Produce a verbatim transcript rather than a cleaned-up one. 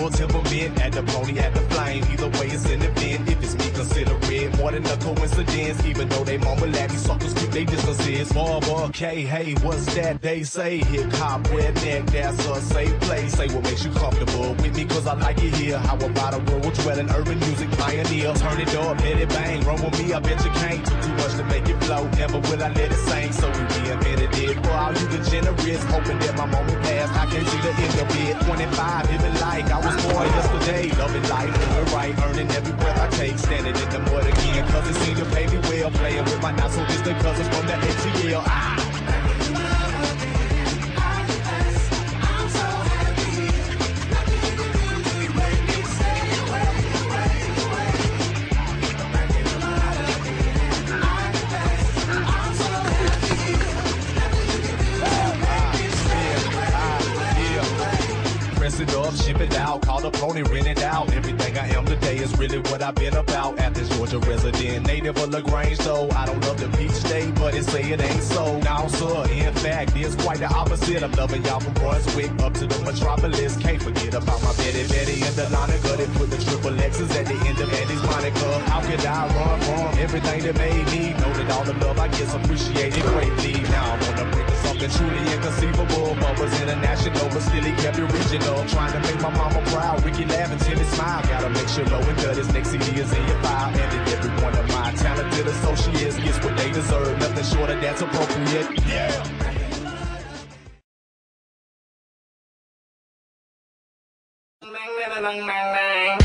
full temperament, at the pony, at the flame. Either way, it's an event. If it's me, consider it more than a coincidence. Even though they mumble at me, suckers keep they distances. Barber, K, hey, what's that they say? Hip hop, redneck, that's a safe place. Say what makes you comfortable with me, cause I like it here. How about a rural dwelling, urban music pioneer? Turn it up, let it bang. Run with me, I bet you can't. Took too much to make it flow. Never will I let it sing, so we reinvented it. For all you degenerates, hoping that my moment passed, I can't see the end of it. twenty-five, living like I was born yesterday. Loving life, doing right, earning every breath I take. Standing in the mud again, cause it seemed to pay me well. Playing with my not so distant cousins from the A T L. Ah! It up, ship it out, call the pony, rent it out. Everything I am today is really what I've been about. Athens, Georgia resident, native of LaGrange, though I don't love the peach state, but it say it ain't so. Now, sir, in fact, it's quite the opposite. I'm loving y'all from Brunswick up to the metropolis. Can't forget about my Betty Betty and Delana. Gutted put the triple X's at the end of Andy's Monica. How could I run from everything that made me? Know that all the love I get appreciated greatly. Now I'm on the brink of something truly inconceivable. Bubba's international, but still he kept it original. Trying to make my mama proud, Ricky laugh until it smile. Gotta make sure low and good, this next C D is in your file. And that every one of my talented associates gets what they deserve. Nothing short of that's appropriate. Yeah.